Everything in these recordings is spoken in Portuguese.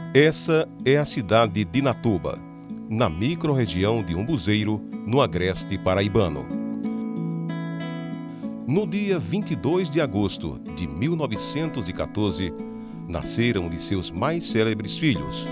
Essa é a cidade de Inatuba, na microrregião de Umbuzeiro, no agreste paraibano. No dia 22 de agosto de 1914, nasceram um de seus mais célebres filhos.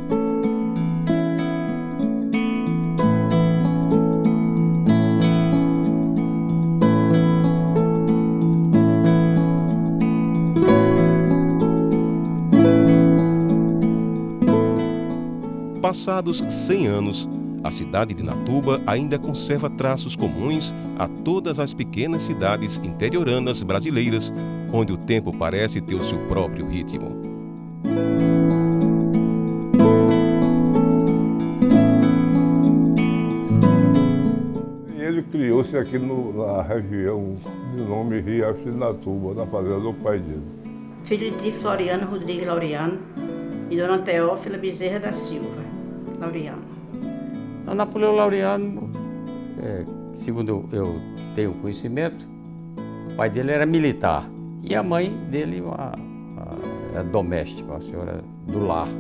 Passados 100 anos, a cidade de Inatuba ainda conserva traços comuns a todas as pequenas cidades interioranas brasileiras, onde o tempo parece ter o seu próprio ritmo. Ele criou-se aqui na região de nome Riacho de Inatuba, na fazenda do pai dele. Filho de Floriano Rodrigues Laureano e Dona Teófila Bezerra da Silva Laureano. O Napoleão Laureano, segundo eu tenho conhecimento, o pai dele era militar e a mãe dele era doméstica, uma senhora do lar.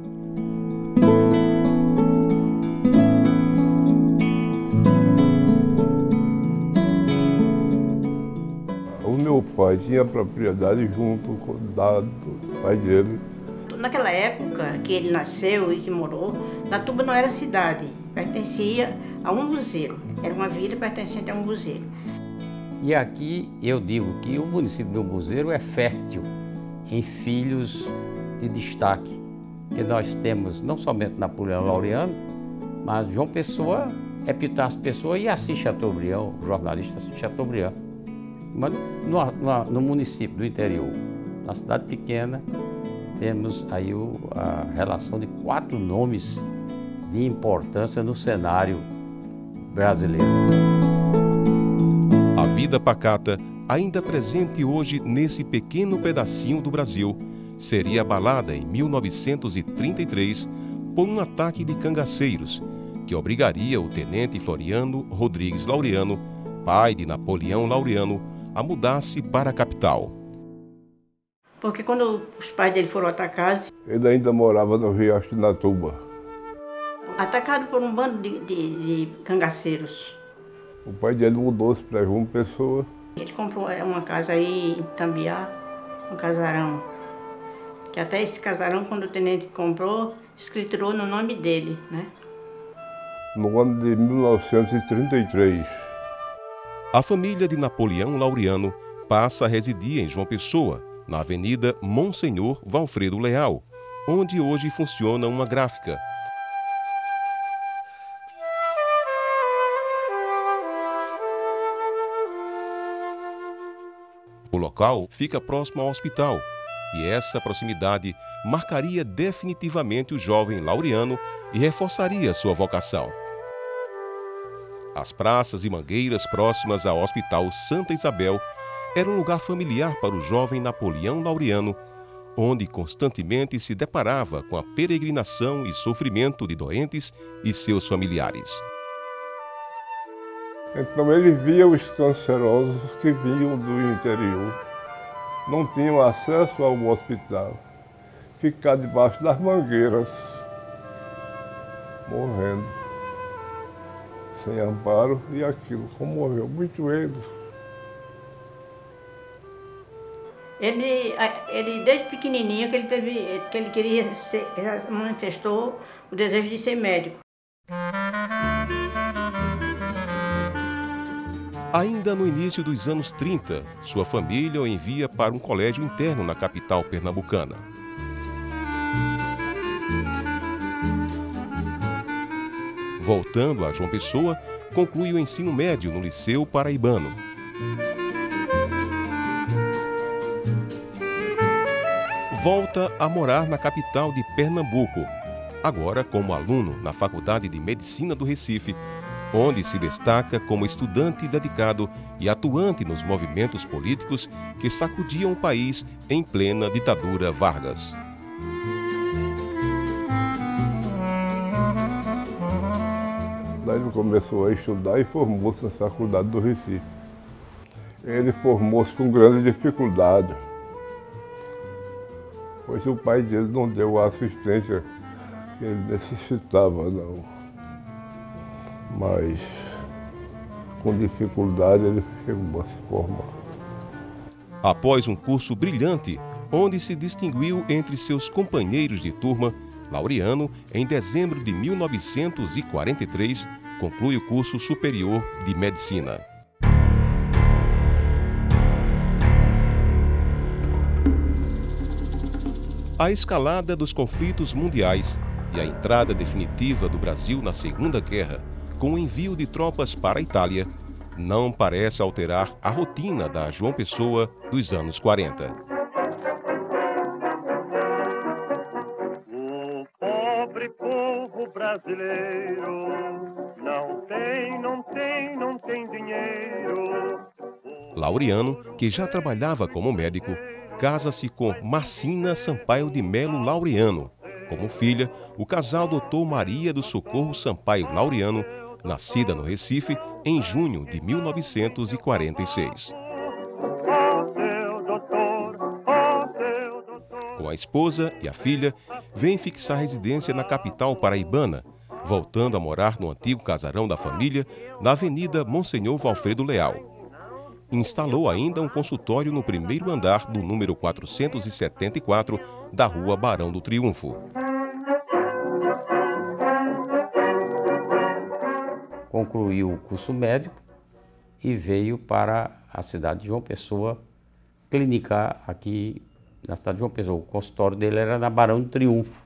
O meu pai tinha propriedade junto com o do pai dele. Naquela época que ele nasceu e que morou, Inatuba não era cidade, pertencia a Umbuzeiro. Era uma vila pertencente a Umbuzeiro. E aqui eu digo que o município de Umbuzeiro é fértil em filhos de destaque, que nós temos não somente Napoleão Laureano, mas João Pessoa, Epitácio Pessoa e Assis Chateaubriand, o jornalista Assis Chateaubriand. Mas no município do interior, na cidade pequena, temos aí a relação de 4 nomes de importância no cenário brasileiro. A vida pacata, ainda presente hoje nesse pequeno pedacinho do Brasil, seria abalada em 1933 por um ataque de cangaceiros, que obrigaria o tenente Floriano Rodrigues Laureano, pai de Napoleão Laureano, a mudar-se para a capital. Porque quando os pais dele foram atacados... Ele ainda morava no Riacho de Inatuba. Atacado por um bando de cangaceiros. O pai dele mudou-se para João Pessoa. Ele comprou uma casa aí em Tambiá, um casarão. Que até esse casarão, quando o tenente comprou, escriturou no nome dele, né? No ano de 1933. A família de Napoleão Laureano passa a residir em João Pessoa, na Avenida Monsenhor Valfredo Leal, onde hoje funciona uma gráfica. O local fica próximo ao hospital, e essa proximidade marcaria definitivamente o jovem Laureano e reforçaria sua vocação. As praças e mangueiras próximas ao Hospital Santa Isabel era um lugar familiar para o jovem Napoleão Laureano, onde constantemente se deparava com a peregrinação e sofrimento de doentes e seus familiares. Então ele via os cancerosos que vinham do interior, não tinham acesso ao hospital, ficar debaixo das mangueiras, morrendo, sem amparo, e aquilo comoveu muito eles. Ele desde pequenininho que ele queria ser, manifestou o desejo de ser médico. Ainda no início dos anos 30, sua família o envia para um colégio interno na capital pernambucana. Voltando a João Pessoa, conclui o ensino médio no Liceu Paraibano. Volta a morar na capital de Pernambuco, agora como aluno na Faculdade de Medicina do Recife, onde se destaca como estudante dedicado e atuante nos movimentos políticos que sacudiam o país em plena ditadura Vargas. Daí ele começou a estudar e formou-se na Faculdade do Recife. Ele formou-se com grande dificuldade. pois o pai dele não deu a assistência que ele necessitava, não. Mas, com dificuldade, ele chegou a se formar. Após um curso brilhante, onde se distinguiu entre seus companheiros de turma, Laureano, em dezembro de 1943, conclui o curso superior de medicina. A escalada dos conflitos mundiais e a entrada definitiva do Brasil na Segunda Guerra, com o envio de tropas para a Itália, não parece alterar a rotina da João Pessoa dos anos 40. O pobre povo brasileiro não tem dinheiro. Laureano, que já trabalhava como médico, casa-se com Marcina Sampaio de Melo Laureano. Como filha, o casal adotou Maria do Socorro Sampaio Laureano, nascida no Recife em junho de 1946. Com a esposa e a filha, vem fixar residência na capital paraibana, voltando a morar no antigo casarão da família, na Avenida Monsenhor Valfredo Leal. Instalou ainda um consultório no primeiro andar do número 474 da Rua Barão do Triunfo. Concluiu o curso médico e veio para a cidade de João Pessoa clinicar aqui na cidade de João Pessoa. O consultório dele era na Barão do Triunfo.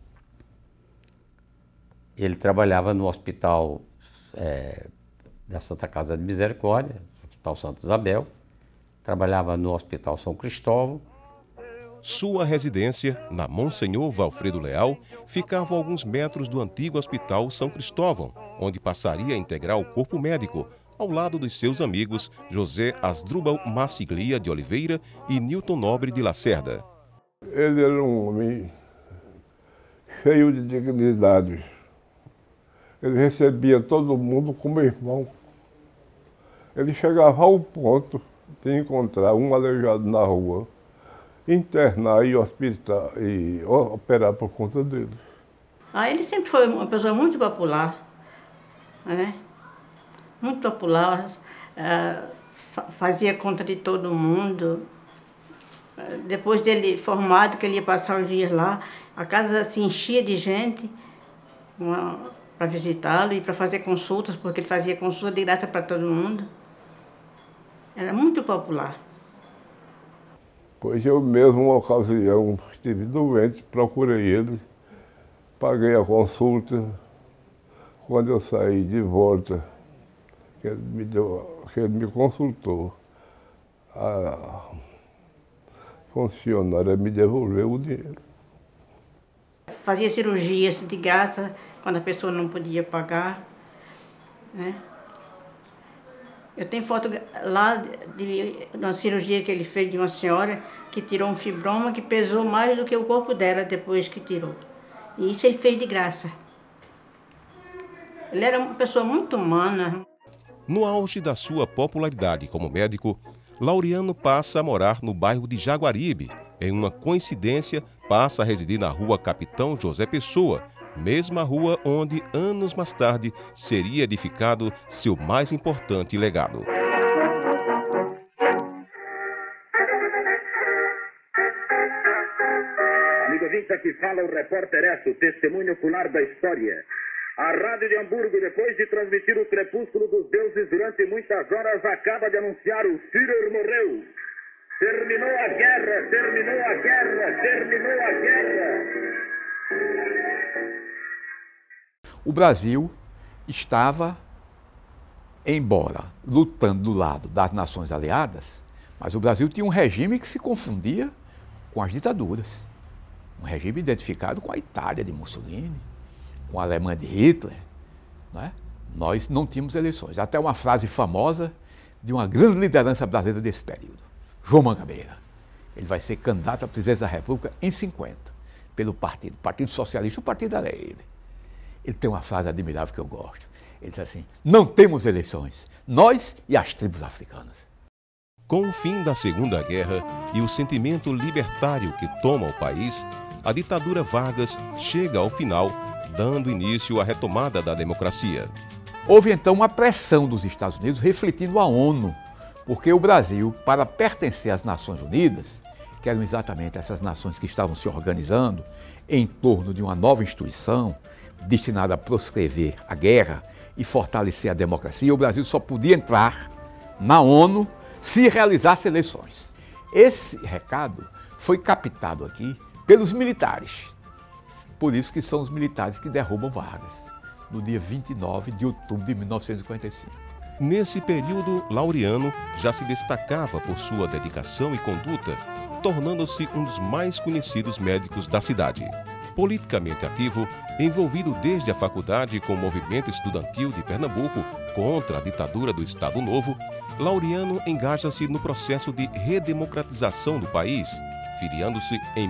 Ele trabalhava no hospital da Santa Casa de Misericórdia, Hospital Santa Isabel, trabalhava no Hospital São Cristóvão. Sua residência, na Monsenhor Valfredo Leal, ficava a alguns metros do antigo Hospital São Cristóvão, onde passaria a integrar o corpo médico, ao lado dos seus amigos José Asdrúbal Massiglia de Oliveira e Newton Nobre de Lacerda. Ele era um homem cheio de dignidade. Ele recebia todo mundo como irmão. Ele chegava ao ponto de encontrar um aleijado na rua, internar e operar por conta dele. Ele sempre foi uma pessoa muito popular, né? Muito popular, fazia conta de todo mundo. Depois dele formado, que ele ia passar os dias lá, a casa se enchia de gente para visitá-lo e para fazer consultas, porque ele fazia consulta de graça para todo mundo. Era muito popular. Pois eu mesmo, uma ocasião, estive doente, procurei ele, paguei a consulta. Quando eu saí de volta, que ele me consultou, a funcionária me devolveu o dinheiro. Fazia cirurgias de graça quando a pessoa não podia pagar, né? Eu tenho foto lá de uma cirurgia que ele fez de uma senhora que tirou um fibroma que pesou mais do que o corpo dela depois que tirou. E isso ele fez de graça. Ele era uma pessoa muito humana. No auge da sua popularidade como médico, Laureano passa a morar no bairro de Jaguaribe. Em uma coincidência, passa a residir na Rua Capitão José Pessoa, mesma rua onde, anos mais tarde, seria edificado seu mais importante legado. Amigo ouvinte, aqui fala o repórter Esso, testemunho ocular da história. A Rádio de Hamburgo, depois de transmitir o crepúsculo dos deuses durante muitas horas, acaba de anunciar: o Führer morreu. Terminou a guerra, terminou a guerra, terminou a guerra. O Brasil estava, embora lutando do lado das nações aliadas, mas o Brasil tinha um regime que se confundia com as ditaduras. Um regime identificado com a Itália de Mussolini, com a Alemanha de Hitler, né? Nós não tínhamos eleições. Até uma frase famosa de uma grande liderança brasileira desse período, João Mangabeira. Ele vai ser candidato à presidência da República em 50, pelo Partido Socialista, o partido era ele. Ele tem uma frase admirável que eu gosto. Ele diz assim: não temos eleições, nós e as tribos africanas. Com o fim da Segunda Guerra e o sentimento libertário que toma o país, a ditadura Vargas chega ao final, dando início à retomada da democracia. Houve então uma pressão dos Estados Unidos refletindo a ONU, porque o Brasil, para pertencer às Nações Unidas, que eram exatamente essas nações que estavam se organizando em torno de uma nova instituição destinada a proscrever a guerra e fortalecer a democracia, o Brasil só podia entrar na ONU se realizasse eleições. Esse recado foi captado aqui pelos militares. Por isso que são os militares que derrubam Vargas, no dia 29 de outubro de 1945. Nesse período, Laureano já se destacava por sua dedicação e conduta, tornando-se um dos mais conhecidos médicos da cidade. Politicamente ativo, envolvido desde a faculdade com o movimento estudantil de Pernambuco contra a ditadura do Estado Novo, Laureano engaja-se no processo de redemocratização do país, filiando-se em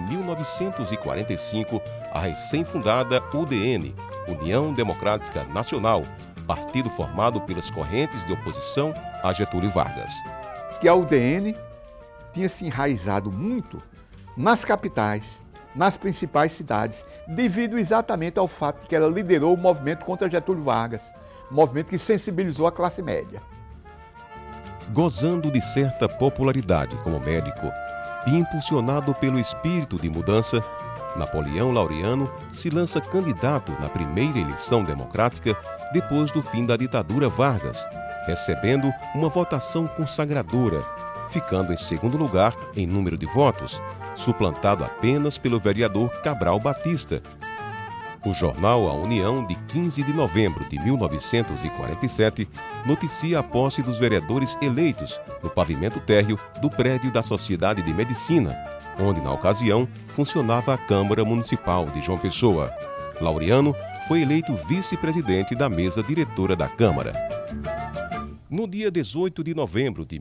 1945 à recém-fundada UDN, União Democrática Nacional, partido formado pelas correntes de oposição a Getúlio Vargas. Que a UDN tinha se enraizado muito nas capitais, nas principais cidades, devido exatamente ao fato de que ela liderou o movimento contra Getúlio Vargas, um movimento que sensibilizou a classe média. Gozando de certa popularidade como médico e impulsionado pelo espírito de mudança, Napoleão Laureano se lança candidato na primeira eleição democrática depois do fim da ditadura Vargas, recebendo uma votação consagradora, ficando em segundo lugar em número de votos, suplantado apenas pelo vereador Cabral Batista. O jornal A União, de 15 de novembro de 1947, noticia a posse dos vereadores eleitos no pavimento térreo do prédio da Sociedade de Medicina, onde, na ocasião, funcionava a Câmara Municipal de João Pessoa. Laureano foi eleito vice-presidente da mesa diretora da Câmara. No dia 18 de novembro de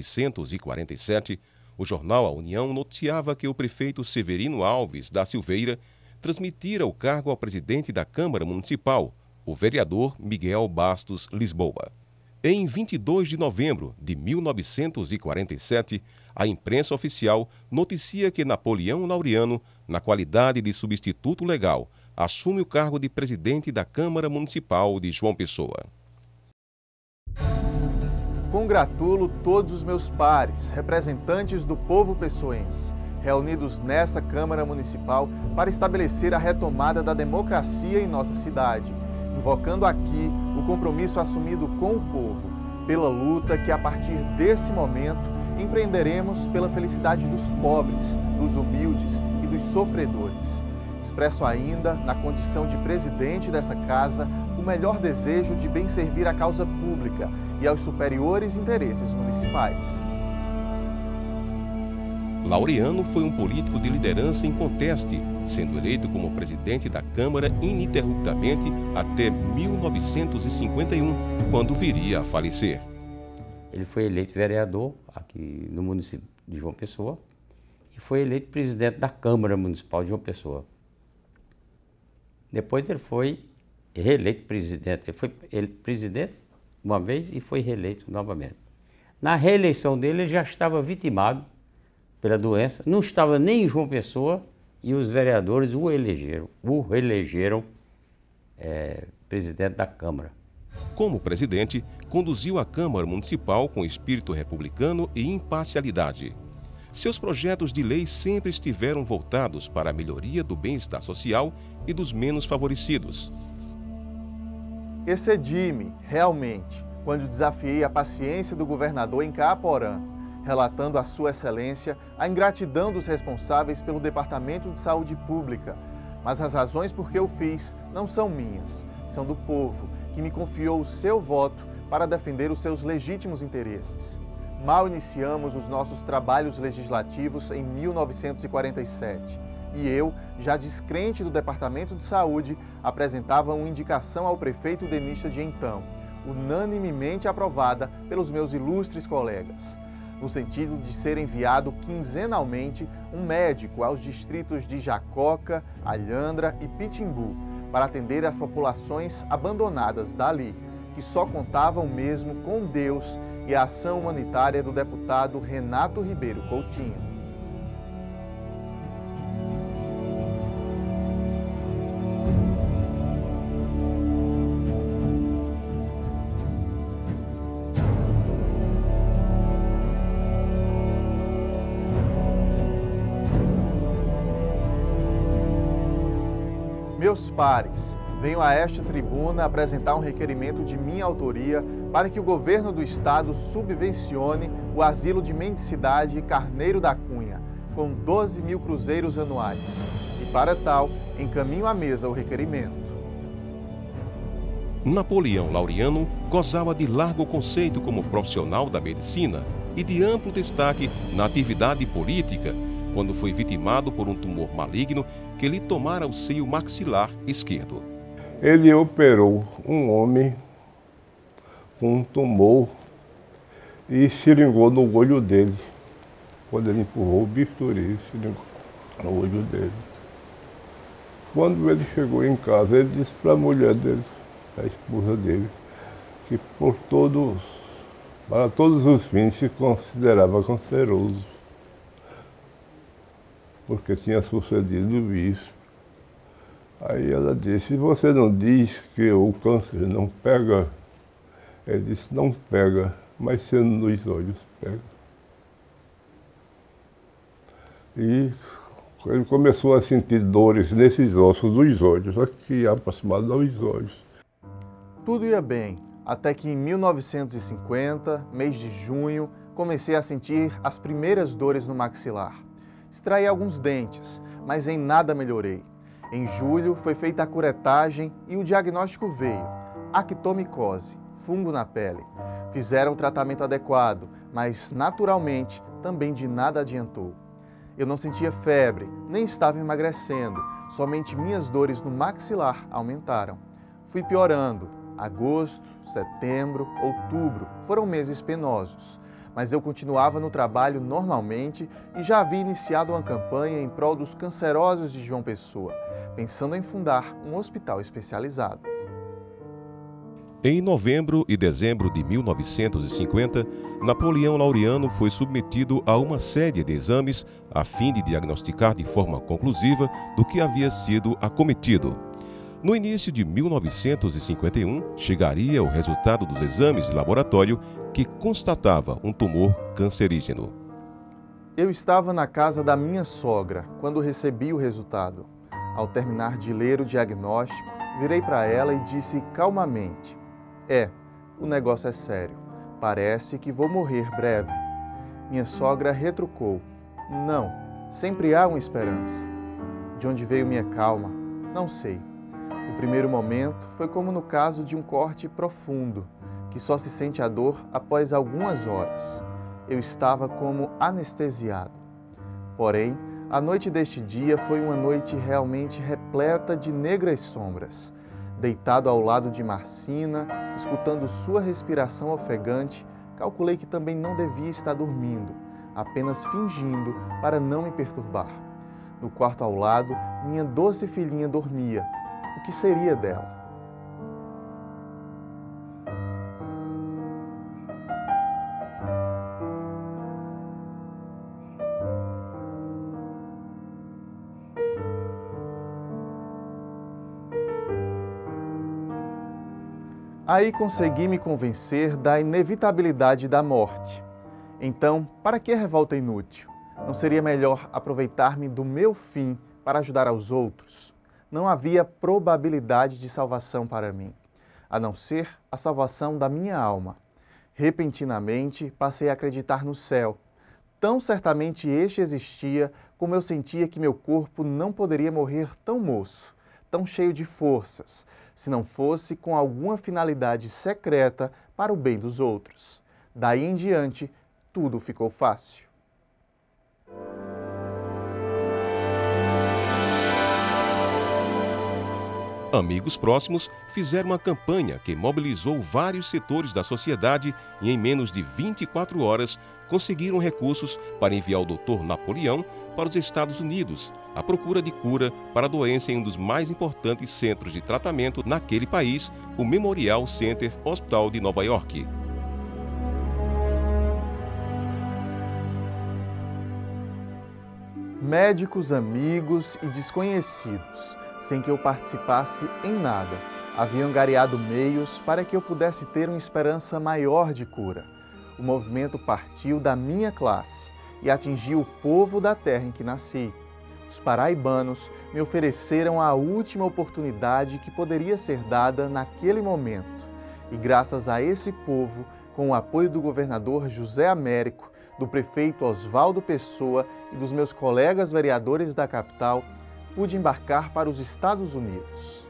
1947, o jornal A União noticiava que o prefeito Severino Alves da Silveira transmitira o cargo ao presidente da Câmara Municipal, o vereador Miguel Bastos Lisboa. Em 22 de novembro de 1947, a imprensa oficial noticia que Napoleão Laureano, na qualidade de substituto legal, assume o cargo de presidente da Câmara Municipal de João Pessoa. Congratulo todos os meus pares, representantes do povo pessoense, reunidos nessa Câmara Municipal para estabelecer a retomada da democracia em nossa cidade, invocando aqui o compromisso assumido com o povo, pela luta que a partir desse momento empreenderemos pela felicidade dos pobres, dos humildes e dos sofredores. Expresso ainda, na condição de presidente dessa casa, o melhor desejo de bem servir à causa pública e aos superiores interesses municipais. Laureano foi um político de liderança inconteste, sendo eleito como presidente da Câmara ininterruptamente até 1951, quando viria a falecer. Ele foi eleito vereador aqui no município de João Pessoa e foi eleito presidente da Câmara Municipal de João Pessoa. Depois ele foi reeleito presidente. Ele foi presidente uma vez e foi reeleito novamente. Na reeleição dele, ele já estava vitimado pela doença, não estava nem em João Pessoa e os vereadores o reelegeram presidente da Câmara. Como presidente, conduziu a Câmara Municipal com espírito republicano e imparcialidade. Seus projetos de lei sempre estiveram voltados para a melhoria do bem-estar social e dos menos favorecidos. Excedi-me, realmente, quando desafiei a paciência do governador em Caaporã, relatando a Sua Excelência a ingratidão dos responsáveis pelo Departamento de Saúde Pública. Mas as razões por que eu fiz não são minhas, são do povo, que me confiou o seu voto para defender os seus legítimos interesses. Mal iniciamos os nossos trabalhos legislativos em 1947 e eu, já descrente do Departamento de Saúde, apresentava uma indicação ao prefeito denista de então, unanimemente aprovada pelos meus ilustres colegas, no sentido de ser enviado quinzenalmente um médico aos distritos de Jacoca, Alhandra e Pitimbu, para atender as populações abandonadas dali, que só contavam mesmo com Deus e a ação humanitária do deputado Renato Ribeiro Coutinho. Meus pares, venho a esta tribuna apresentar um requerimento de minha autoria para que o governo do estado subvencione o asilo de mendicidade Carneiro da Cunha, com 12 mil cruzeiros anuais. E para tal, encaminho à mesa o requerimento. Napoleão Laureano gozava de largo conceito como profissional da medicina e de amplo destaque na atividade política, quando foi vitimado por um tumor maligno que lhe tomara o seio maxilar esquerdo. Ele operou um homem com um tumor e seringou no olho dele. Quando ele empurrou o bisturi, seringou no olho dele. Quando ele chegou em casa, ele disse para a mulher dele, a esposa dele, que para todos os fins se considerava canceroso, porque tinha sucedido isso. Aí ela disse, você não diz que o câncer não pega? Ele disse, não pega, mas sendo nos olhos pega. E ele começou a sentir dores nesses ossos dos olhos, aqui aproximado aos olhos. Tudo ia bem, até que em 1950, mês de junho, comecei a sentir as primeiras dores no maxilar. Extraí alguns dentes, mas em nada melhorei. Em julho foi feita a curetagem e o diagnóstico veio: actomicose, fungo na pele. Fizeram o tratamento adequado, mas naturalmente também de nada adiantou. Eu não sentia febre, nem estava emagrecendo, somente minhas dores no maxilar aumentaram. Fui piorando. Agosto, setembro, outubro foram meses penosos. Mas eu continuava no trabalho normalmente e já havia iniciado uma campanha em prol dos cancerosos de João Pessoa, pensando em fundar um hospital especializado. Em novembro e dezembro de 1950, Napoleão Laureano foi submetido a uma série de exames a fim de diagnosticar de forma conclusiva do que havia sido acometido. No início de 1951, chegaria o resultado dos exames de laboratório que constatava um tumor cancerígeno. Eu estava na casa da minha sogra quando recebi o resultado. Ao terminar de ler o diagnóstico, virei para ela e disse calmamente: o negócio é sério. Parece que vou morrer breve. Minha sogra retrucou: não, sempre há uma esperança. De onde veio minha calma? Não sei. No primeiro momento, foi como no caso de um corte profundo, que só se sente a dor após algumas horas. Eu estava como anestesiado. Porém, a noite deste dia foi uma noite realmente repleta de negras sombras. Deitado ao lado de Marcina, escutando sua respiração ofegante, calculei que também não devia estar dormindo, apenas fingindo para não me perturbar. No quarto ao lado, minha doce filhinha dormia. O que seria dela? Aí consegui me convencer da inevitabilidade da morte. Então, para que revolta inútil? Não seria melhor aproveitar-me do meu fim para ajudar aos outros? Não havia probabilidade de salvação para mim, a não ser a salvação da minha alma. Repentinamente, passei a acreditar no céu. Tão certamente este existia, como eu sentia que meu corpo não poderia morrer tão moço, tão cheio de forças, se não fosse com alguma finalidade secreta para o bem dos outros. Daí em diante, tudo ficou fácil. Amigos próximos fizeram uma campanha que mobilizou vários setores da sociedade e em menos de 24 horas conseguiram recursos para enviar o Dr. Napoleão para os Estados Unidos, à procura de cura para a doença em um dos mais importantes centros de tratamento naquele país, o Memorial Center Hospital de Nova York. Médicos, amigos e desconhecidos, sem que eu participasse em nada, haviam angariado meios para que eu pudesse ter uma esperança maior de cura. O movimento partiu da minha classe e atingiu o povo da terra em que nasci. Os paraibanos me ofereceram a última oportunidade que poderia ser dada naquele momento. E graças a esse povo, com o apoio do governador José Américo, do prefeito Oswaldo Pessoa e dos meus colegas vereadores da capital, pude embarcar para os Estados Unidos.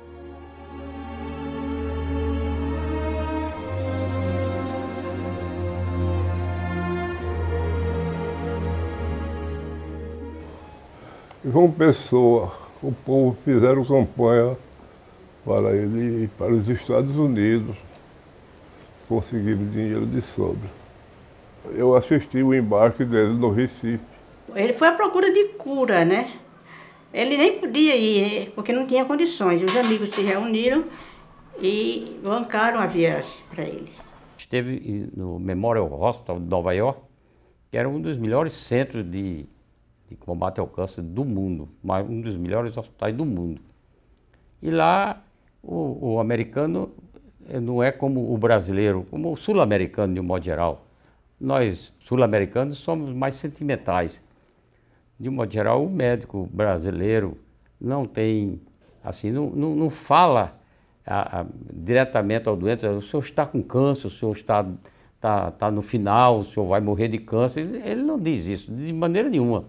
João Pessoa, o povo fizeram campanha para ele ir para os Estados Unidos, conseguiram dinheiro de sobra. Eu assisti o embarque dele no Recife. Ele foi à procura de cura, né? Ele nem podia ir, porque não tinha condições. Os amigos se reuniram e bancaram a viagem para ele. Esteve no Memorial Hospital de Nova York, que era um dos melhores centros de combate ao câncer do mundo, um dos melhores hospitais do mundo. E lá o americano não é como o brasileiro, como o sul-americano de um modo geral. Nós, sul-americanos, somos mais sentimentais. De um modo geral, o médico brasileiro não tem, assim, não fala diretamente ao doente: o senhor está com câncer, o senhor está no final, o senhor vai morrer de câncer. Ele não diz isso de maneira nenhuma.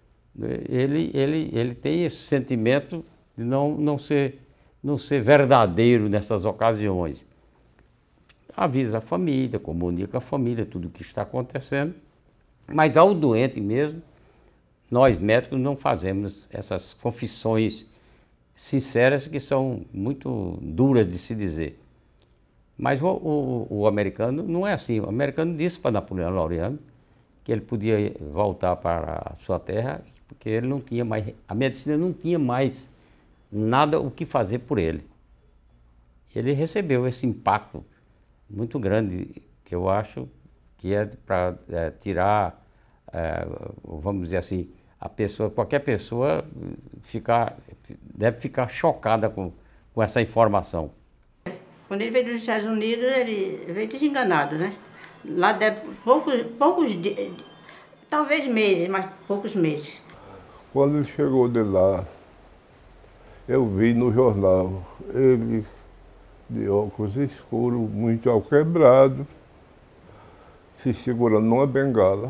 Ele tem esse sentimento de não ser verdadeiro nessas ocasiões. Avisa a família, comunica a família tudo o que está acontecendo, mas ao doente mesmo, nós médicos não fazemos essas confissões sinceras que são muito duras de se dizer. Mas o americano não é assim. O americano disse para Napoleão Laureano que ele podia voltar para a sua terra, porque ele não tinha mais, a medicina não tinha mais nada o que fazer por ele. Ele recebeu esse impacto muito grande, que eu acho que é para tirar, vamos dizer assim, a pessoa, qualquer pessoa deve ficar chocada com essa informação. Quando ele veio dos Estados Unidos, ele veio desenganado, né? Lá deve poucos dias, talvez meses, mas poucos meses. Quando ele chegou de lá, eu vi no jornal ele de óculos escuros, muito alquebrado, se segurando numa bengala.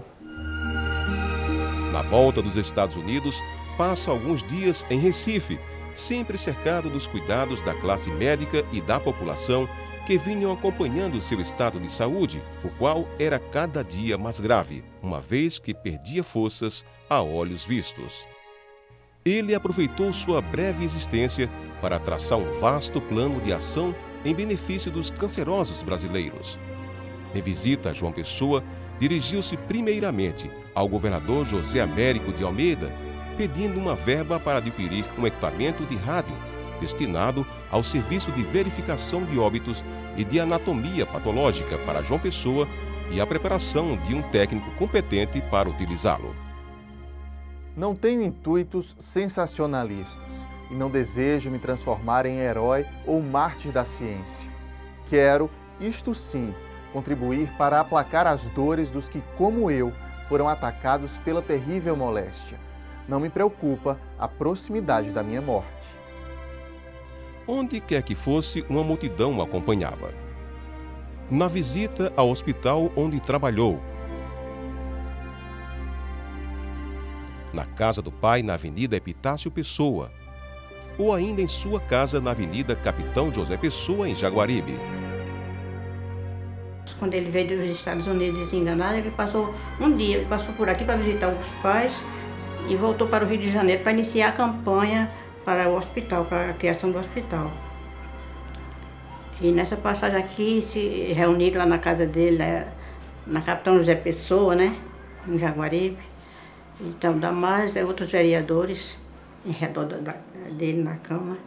Na volta dos Estados Unidos, passa alguns dias em Recife, sempre cercado dos cuidados da classe médica e da população que vinham acompanhando seu estado de saúde, o qual era cada dia mais grave, uma vez que perdia forças a olhos vistos. Ele aproveitou sua breve existência para traçar um vasto plano de ação em benefício dos cancerosos brasileiros. Em visita a João Pessoa, dirigiu-se primeiramente ao governador José Américo de Almeida, pedindo uma verba para adquirir um equipamento de rádio destinado ao serviço de verificação de óbitos e de anatomia patológica para João Pessoa e a preparação de um técnico competente para utilizá-lo. Não tenho intuitos sensacionalistas e não desejo me transformar em herói ou mártir da ciência. Quero, isto sim, contribuir para aplacar as dores dos que, como eu, foram atacados pela terrível moléstia. Não me preocupa a proximidade da minha morte. Onde quer que fosse, uma multidão o acompanhava. Na visita ao hospital onde trabalhou, na casa do pai na Avenida Epitácio Pessoa, ou ainda em sua casa na Avenida Capitão José Pessoa, em Jaguaribe. Quando ele veio dos Estados Unidos desenganado, ele passou um dia, ele passou por aqui para visitar os pais e voltou para o Rio de Janeiro para iniciar a campanha para o hospital, para a criação do hospital. E nessa passagem aqui, se reuniram lá na casa dele, na Capitão José Pessoa, né, em Jaguaribe. Então, Damás e outros vereadores em redor dele na Câmara.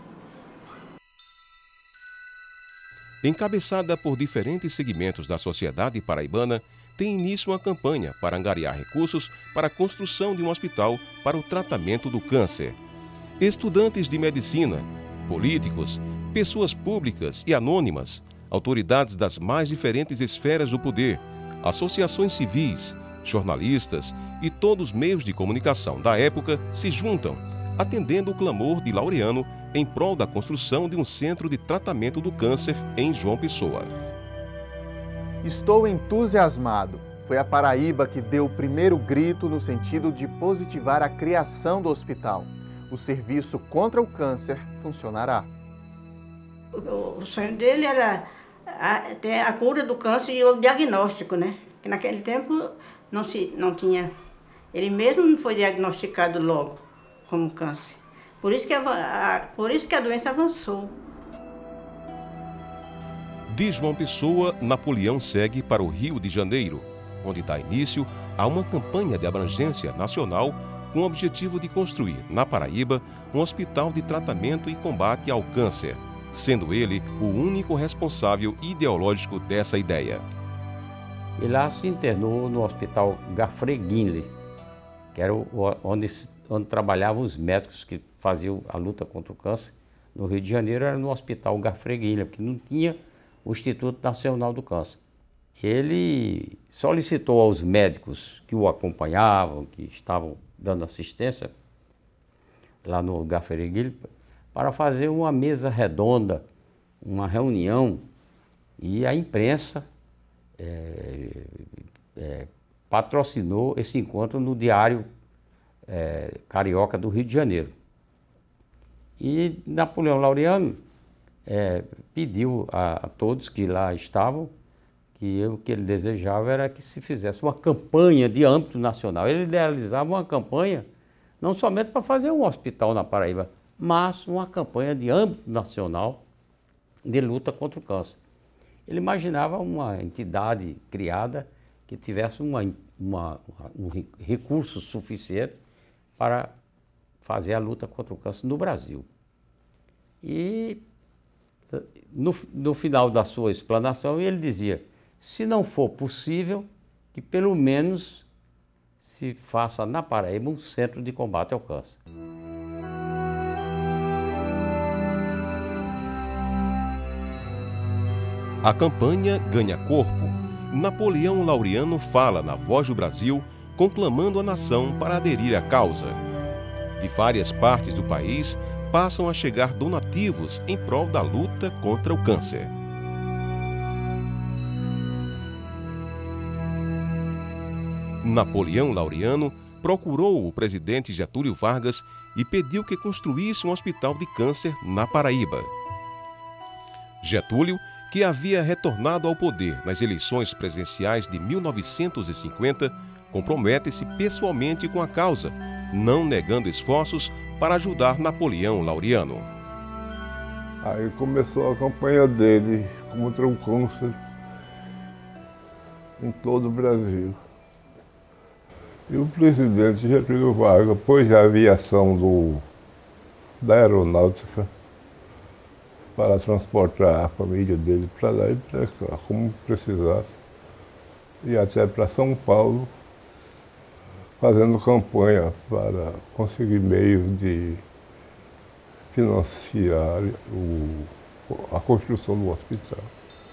Encabeçada por diferentes segmentos da sociedade paraibana, tem início uma campanha para angariar recursos para a construção de um hospital para o tratamento do câncer. Estudantes de medicina, políticos, pessoas públicas e anônimas, autoridades das mais diferentes esferas do poder, associações civis, jornalistas e todos os meios de comunicação da época se juntam, atendendo o clamor de Laureano em prol da construção de um centro de tratamento do câncer em João Pessoa. Estou entusiasmado. Foi a Paraíba que deu o primeiro grito no sentido de positivar a criação do hospital. O serviço contra o câncer funcionará. O sonho dele era ter a cura do câncer e o diagnóstico, né? Porque naquele tempo não tinha... Ele mesmo não foi diagnosticado logo como câncer. Por isso que a doença avançou. De João Pessoa, Napoleão segue para o Rio de Janeiro, onde dá início a uma campanha de abrangência nacional com o objetivo de construir, na Paraíba, um hospital de tratamento e combate ao câncer, sendo ele o único responsável ideológico dessa ideia. E lá se internou no Hospital Gafreguinle, que era onde trabalhavam os médicos que faziam a luta contra o câncer. No Rio de Janeiro era no Hospital Gafreguinle, porque não tinha o Instituto Nacional do Câncer. Ele solicitou aos médicos que o acompanhavam, que estavam dando assistência lá no Gafreguinle, para fazer uma mesa redonda, uma reunião, e a imprensa patrocinou esse encontro no Diário Carioca do Rio de Janeiro. E Napoleão Laureano pediu a todos que lá estavam que o que ele desejava era que se fizesse uma campanha de âmbito nacional. Ele idealizava uma campanha não somente para fazer um hospital na Paraíba, mas uma campanha de âmbito nacional de luta contra o câncer. Ele imaginava uma entidade criada que tivesse um recurso suficiente para fazer a luta contra o câncer no Brasil. E no final da sua explanação ele dizia, se não for possível, que pelo menos se faça na Paraíba um centro de combate ao câncer. A campanha ganha corpo. Napoleão Laureano fala na Voz do Brasil, conclamando a nação para aderir à causa. De várias partes do país, passam a chegar donativos em prol da luta contra o câncer. Napoleão Laureano procurou o presidente Getúlio Vargas e pediu que construísse um hospital de câncer na Paraíba. Getúlio, que havia retornado ao poder nas eleições presidenciais de 1950, compromete-se pessoalmente com a causa, não negando esforços para ajudar Napoleão Laureano. Aí começou a campanha dele contra o câncer em todo o Brasil. E o presidente Getúlio Vargas pôs a aviação da aeronáutica para transportar a família dele para lá e para cá, como precisasse. E até para São Paulo, fazendo campanha para conseguir meios de financiar a construção do hospital.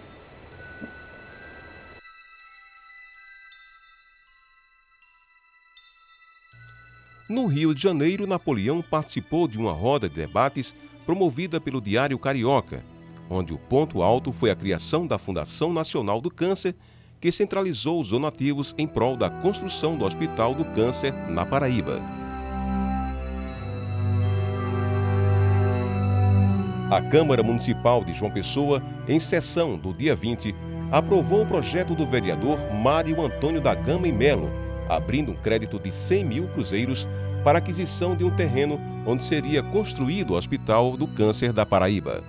No Rio de Janeiro, Napoleão participou de uma roda de debates promovida pelo Diário Carioca, onde o ponto alto foi a criação da Fundação Nacional do Câncer, que centralizou os donativos em prol da construção do Hospital do Câncer na Paraíba. A Câmara Municipal de João Pessoa, em sessão do dia 20, aprovou o projeto do vereador Mário Antônio da Gama e Melo, abrindo um crédito de 100 mil cruzeiros para a aquisição de um terreno onde seria construído o Hospital do Câncer da Paraíba.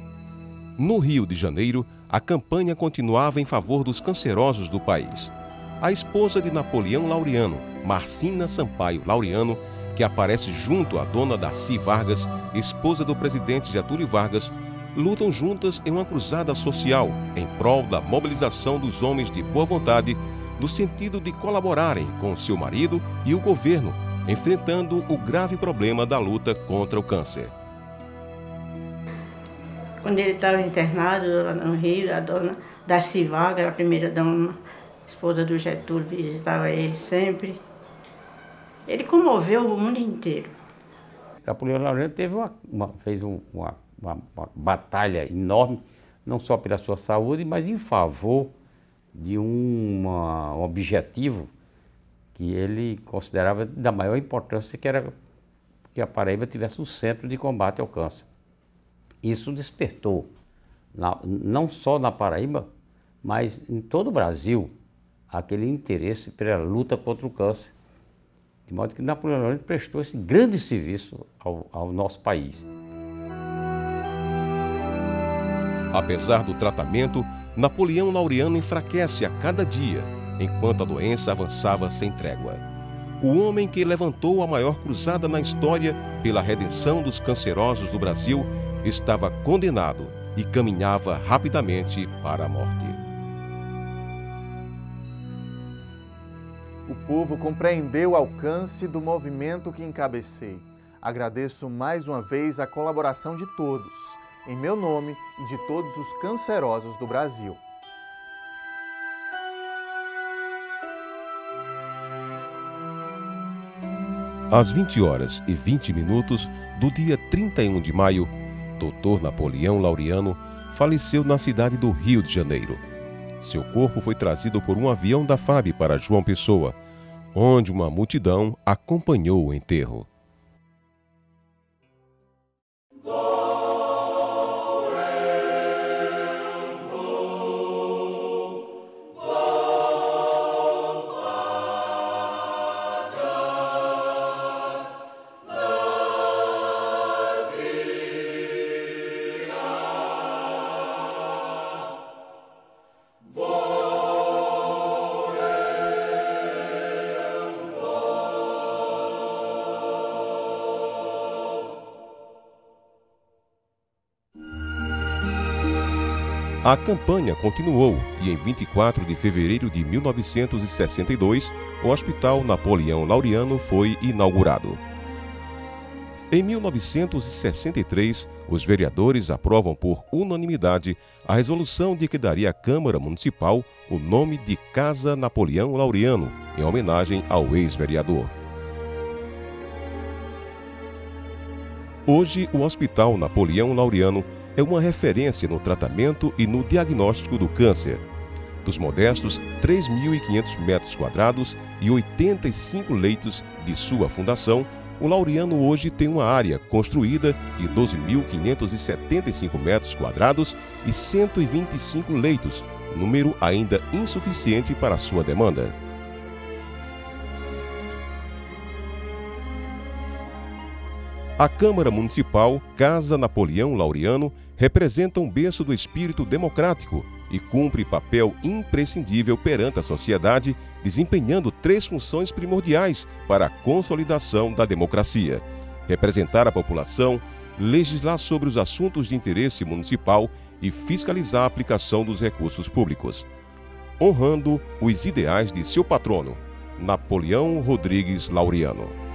No Rio de Janeiro, a campanha continuava em favor dos cancerosos do país. A esposa de Napoleão Laureano, Marcina Sampaio Laureano, que aparece junto à dona Darcy Vargas, esposa do presidente Getúlio Vargas, lutam juntas em uma cruzada social em prol da mobilização dos homens de boa vontade, no sentido de colaborarem com seu marido e o governo, enfrentando o grave problema da luta contra o câncer. Quando ele estava internado lá no Rio, a dona Darcy Vargas, a primeira dama, esposa do Getúlio, visitava ele sempre. Ele comoveu o mundo inteiro. Napoleão Laureano fez uma batalha enorme, não só pela sua saúde, mas em favor de um objetivo que ele considerava da maior importância, que era que a Paraíba tivesse um centro de combate ao câncer. Isso despertou, não só na Paraíba, mas em todo o Brasil, aquele interesse pela luta contra o câncer. De modo que Napoleão Laureano prestou esse grande serviço ao nosso país. Apesar do tratamento, Napoleão Laureano enfraquece a cada dia, enquanto a doença avançava sem trégua. O homem que levantou a maior cruzada na história pela redenção dos cancerosos do Brasil estava condenado e caminhava rapidamente para a morte. O povo compreendeu o alcance do movimento que encabecei. Agradeço mais uma vez a colaboração de todos, em meu nome e de todos os cancerosos do Brasil. Às 20h20 do dia 31 de maio, Dr. Napoleão Laureano faleceu na cidade do Rio de Janeiro. Seu corpo foi trazido por um avião da FAB para João Pessoa, onde uma multidão acompanhou o enterro. A campanha continuou e em 24 de fevereiro de 1962, o Hospital Napoleão Laureano foi inaugurado. Em 1963, os vereadores aprovam por unanimidade a resolução de que daria à Câmara Municipal o nome de Casa Napoleão Laureano, em homenagem ao ex-vereador. Hoje, o Hospital Napoleão Laureano é uma referência no tratamento e no diagnóstico do câncer. Dos modestos 3.500 metros quadrados e 85 leitos de sua fundação, o Laureano hoje tem uma área construída de 12.575 metros quadrados e 125 leitos, número ainda insuficiente para sua demanda. A Câmara Municipal Casa Napoleão Laureano representa um berço do espírito democrático e cumpre papel imprescindível perante a sociedade, desempenhando 3 funções primordiais para a consolidação da democracia: representar a população, legislar sobre os assuntos de interesse municipal e fiscalizar a aplicação dos recursos públicos, honrando os ideais de seu patrono, Napoleão Rodrigues Laureano.